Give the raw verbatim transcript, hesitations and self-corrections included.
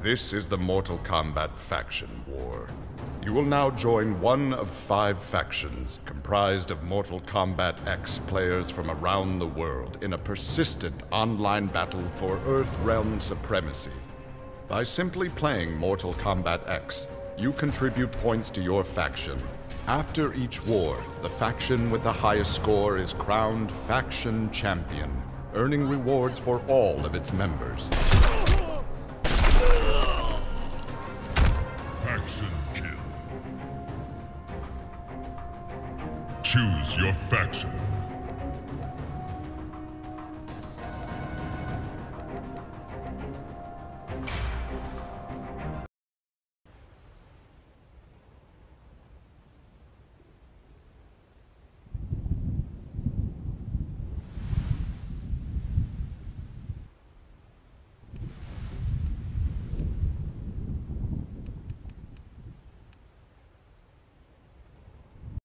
This is the Mortal Kombat Faction War. You will now join one of five factions comprised of Mortal Kombat X players from around the world in a persistent online battle for Earthrealm supremacy. By simply playing Mortal Kombat X, you contribute points to your faction. After each war, the faction with the highest score is crowned Faction Champion, earning rewards for all of its members. Faction kill. Choose your faction.